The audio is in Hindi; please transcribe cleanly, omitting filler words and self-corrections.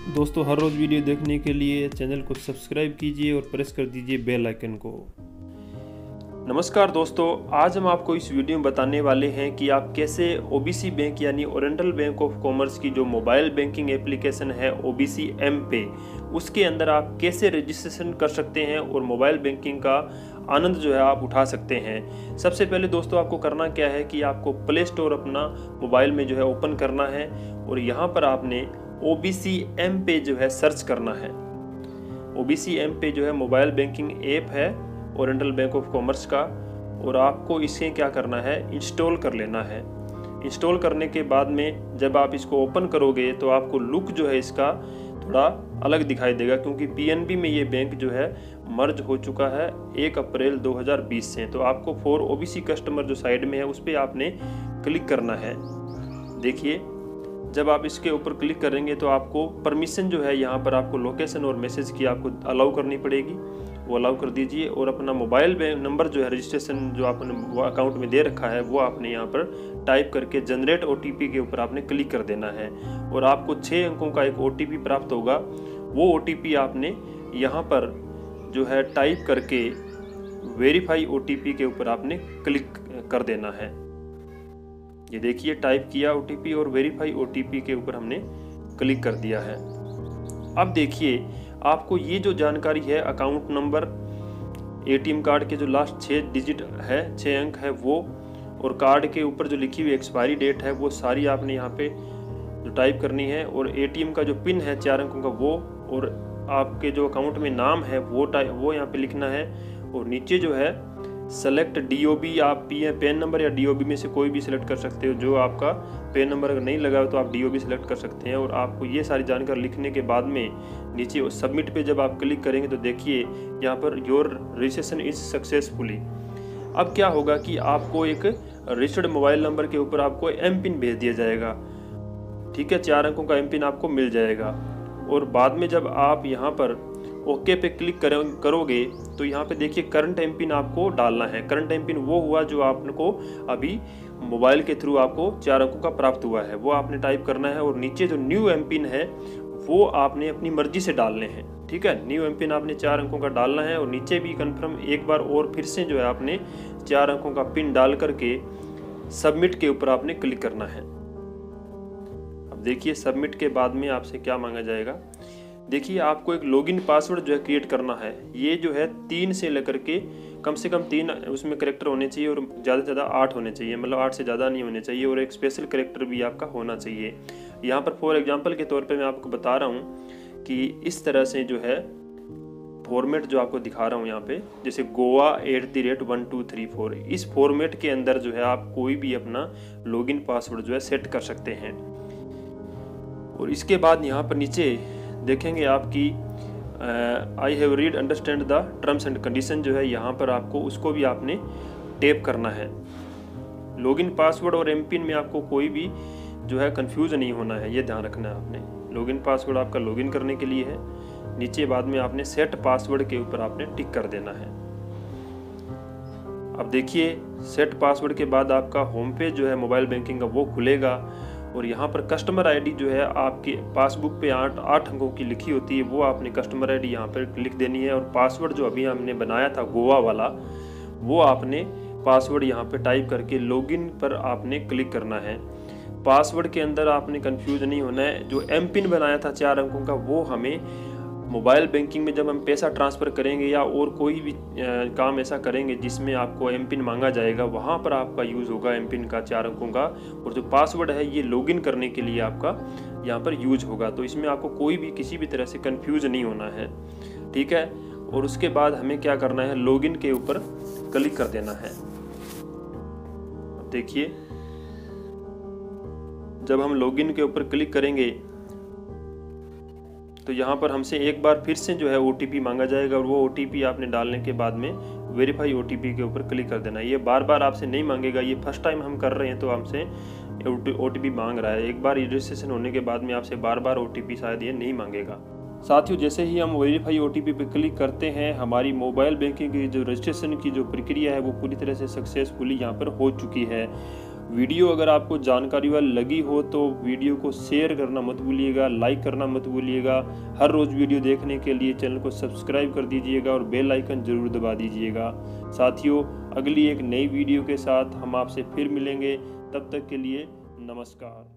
दोस्तों हर रोज़ वीडियो देखने के लिए चैनल को सब्सक्राइब कीजिए और प्रेस कर दीजिए बेल आइकन को। नमस्कार दोस्तों, आज हम आपको इस वीडियो में बताने वाले हैं कि आप कैसे ओबीसी बैंक यानी ओरिएंटल बैंक ऑफ कॉमर्स की जो मोबाइल बैंकिंग एप्लीकेशन है ओबीसी एम पे, उसके अंदर आप कैसे रजिस्ट्रेशन कर सकते हैं और मोबाइल बैंकिंग का आनंद जो है आप उठा सकते हैं। सबसे पहले दोस्तों आपको करना क्या है कि आपको प्ले स्टोर अपना मोबाइल में जो है ओपन करना है और यहाँ पर आपने ओबीसी एम पे जो है सर्च करना है। ओबीसी एम पे जो है मोबाइल बैंकिंग ऐप है ओरिएंटल बैंक ऑफ कॉमर्स का, और आपको इसे क्या करना है, इंस्टॉल कर लेना है। इंस्टॉल करने के बाद में जब आप इसको ओपन करोगे तो आपको लुक जो है इसका थोड़ा अलग दिखाई देगा, क्योंकि पीएनबी में ये बैंक जो है मर्ज हो चुका है 1 अप्रैल 2020 से। तो आपको फॉर ओबीसी कस्टमर जो साइड में है उस पर आपने क्लिक करना है। देखिए, जब आप इसके ऊपर क्लिक करेंगे तो आपको परमिशन जो है यहाँ पर आपको लोकेशन और मैसेज की आपको अलाउ करनी पड़ेगी, वो अलाउ कर दीजिए। और अपना मोबाइल नंबर जो है रजिस्ट्रेशन जो आपने अकाउंट में दे रखा है वो आपने यहाँ पर टाइप करके जनरेट ओटीपी के ऊपर आपने क्लिक कर देना है, और आपको 6 अंकों का एक ओटीपी प्राप्त होगा। वो ओटीपी आपने यहाँ पर जो है टाइप करके वेरीफाई ओटीपी के ऊपर आपने क्लिक कर देना है। ये देखिए, टाइप किया ओटीपी और वेरीफाई ओटीपी के ऊपर हमने क्लिक कर दिया है। अब देखिए, आपको ये जो जानकारी है अकाउंट नंबर, एटीएम कार्ड के जो लास्ट 6 डिजिट है, 6 अंक है वो, और कार्ड के ऊपर जो लिखी हुई एक्सपायरी डेट है वो सारी आपने यहाँ पे जो टाइप करनी है, और एटीएम का जो पिन है 4 अंकों का वो, और आपके जो अकाउंट में नाम है वो यहाँ पे लिखना है। और नीचे जो है सेलेक्ट डीओबी, आप पेन नंबर या डीओबी में से कोई भी सिलेक्ट कर सकते हो। जो आपका पेन नंबर अगर नहीं लगा हो तो आप डीओबी सिलेक्ट कर सकते हैं। और आपको ये सारी जानकारी लिखने के बाद में नीचे सबमिट पे जब आप क्लिक करेंगे तो देखिए यहाँ per your registration is successfully. अब क्या होगा कि आपको एक रजिस्टर्ड मोबाइल नंबर के ऊपर आपको एम पिन भेज दिया जाएगा। ठीक है, 4 अंकों का एम पिन आपको मिल जाएगा। और बाद में जब आप यहाँ पर ओके पे क्लिक करोगे तो यहाँ पे देखिए करंट एम पिन आपको डालना है। करंट एम पिन वो हुआ जो आपको अभी मोबाइल के थ्रू आपको 4 अंकों का प्राप्त हुआ है, वो आपने टाइप करना है। और नीचे जो न्यू एम पिन है वो आपने अपनी मर्जी से डालने हैं। ठीक है, न्यू एम पिन आपने 4 अंकों का डालना है, और नीचे भी कन्फर्म एक बार और फिर से जो है आपने 4 अंकों का पिन डाल करके सबमिट के ऊपर आपने क्लिक करना है। अब देखिए, सबमिट के बाद में आपसे क्या मांगा जाएगा। देखिए, आपको एक लॉगिन पासवर्ड जो है क्रिएट करना है। ये जो है 3 से लेकर के कम से कम 3 उसमें करेक्टर होने चाहिए, और ज़्यादा से ज़्यादा 8 होने चाहिए, मतलब 8 से ज़्यादा नहीं होने चाहिए, और एक स्पेशल करेक्टर भी आपका होना चाहिए। यहाँ पर फॉर एग्जांपल के तौर पे मैं आपको बता रहा हूँ कि इस तरह से जो है फॉर्मेट जो आपको दिखा रहा हूँ यहाँ पे, जैसे गोवा @1234, इस फॉर्मेट के अंदर जो है आप कोई भी अपना लॉगिन पासवर्ड जो है सेट कर सकते हैं। और इसके बाद यहाँ पर नीचे देखेंगे आपकी I have read understand the terms and condition जो है, यहाँ पर आपको उसको भी आपने टैप करना है। लॉगिन पासवर्ड और एम पिन में आपको कोई भी जो है कंफ्यूज नहीं होना है, ये ध्यान रखना है आपने। लॉगिन पासवर्ड आपका लॉगिन करने के लिए है, नीचे बाद में आपने सेट पासवर्ड के ऊपर आपने टिक कर देना है। अब देखिए, सेट पासवर्ड के बाद आपका होम पेज जो है मोबाइल बैंकिंग का वो खुलेगा, और यहाँ पर कस्टमर आईडी जो है आपके पासबुक पे 8 अंकों की लिखी होती है, वो आपने कस्टमर आईडी यहाँ पर लिख देनी है। और पासवर्ड जो अभी हमने बनाया था गोवा वाला, वो आपने पासवर्ड यहाँ पे टाइप करके लॉगिन पर आपने क्लिक करना है। पासवर्ड के अंदर आपने कंफ्यूज नहीं होना है। जो एम पिन बनाया था 4 अंकों का, वो हमें मोबाइल बैंकिंग में जब हम पैसा ट्रांसफ़र करेंगे या और कोई भी काम ऐसा करेंगे जिसमें आपको एम पिन मांगा जाएगा, वहाँ पर आपका यूज़ होगा एम पिन का 4 अंकों का। और जो पासवर्ड है ये लॉगिन करने के लिए आपका यहाँ पर यूज होगा। तो इसमें आपको कोई भी किसी भी तरह से कंफ्यूज नहीं होना है। ठीक है, और उसके बाद हमें क्या करना है, लॉगिन के ऊपर क्लिक कर देना है। अब देखिए, जब हम लॉगिन के ऊपर क्लिक करेंगे तो यहाँ पर हमसे एक बार फिर से जो है ओटीपी मांगा जाएगा, और वो ओटीपी आपने डालने के बाद में वेरीफाई ओटीपी के ऊपर क्लिक कर देना है। ये बार बार आपसे नहीं मांगेगा, ये फर्स्ट टाइम हम कर रहे हैं तो हमसे ओटीपी मांग रहा है। एक बार रजिस्ट्रेशन होने के बाद में आपसे बार बार ओटीपी शायद ये नहीं मांगेगा। साथियों, जैसे ही हम वेरीफाई ओटीपी पे क्लिक करते हैं, हमारी मोबाइल बैंकिंग की जो रजिस्ट्रेशन की जो प्रक्रिया है वो पूरी तरह से सक्सेसफुली यहाँ पर हो चुकी है। वीडियो अगर आपको जानकारी वाली लगी हो तो वीडियो को शेयर करना मत भूलिएगा, लाइक करना मत भूलिएगा। हर रोज़ वीडियो देखने के लिए चैनल को सब्सक्राइब कर दीजिएगा और बेल आइकन ज़रूर दबा दीजिएगा। साथियों, अगली एक नई वीडियो के साथ हम आपसे फिर मिलेंगे। तब तक के लिए नमस्कार।